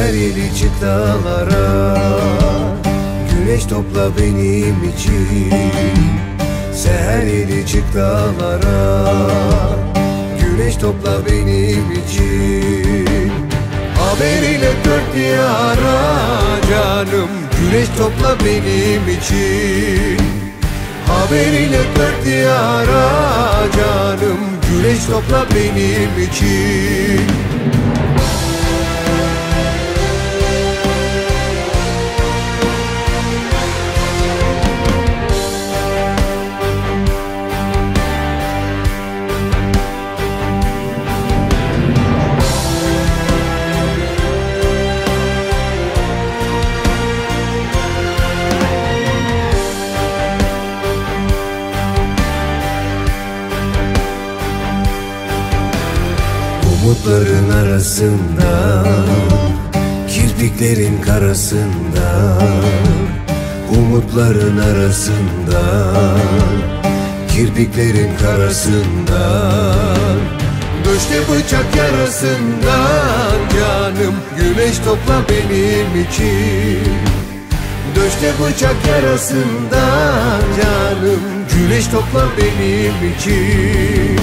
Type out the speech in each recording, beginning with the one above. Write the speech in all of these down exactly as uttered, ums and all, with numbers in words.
Seher yeli çık dağlara, güneş topla benim için. Seher yeli çık dağlara, güneş topla benim için. Haberiyle dört diyara canım, güneş topla benim için. Haberiyle dört diyara canım, güneş topla benim için. Umutların arasında, kirpiklerin karasında. Umutların arasında, kirpiklerin karasında. Döşte bıçak yarasından canım, güneş topla benim için. Döşte bıçak yarasından canım, güneş topla benim için.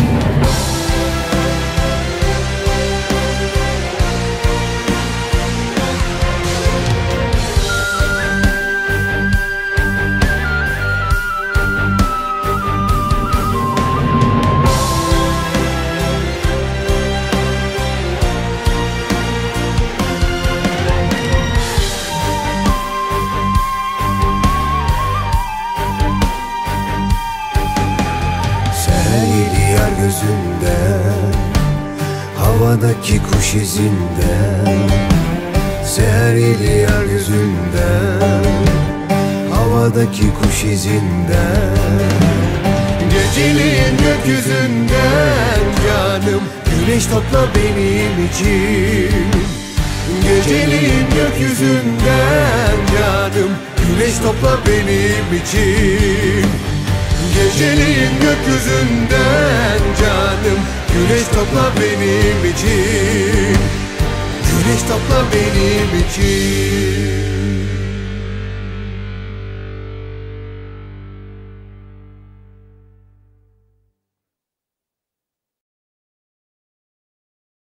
Gözünden, havadaki kuş izinden. Seher yeli yar gözünden, havadaki kuş izinden. Geceliğin gökyüzünden canım, güneş topla benim için. Geceliğin gökyüzünden canım, güneş topla benim için. Geceliğin gökyüzünden canım, güneş topla benim için. Güneş topla benim için.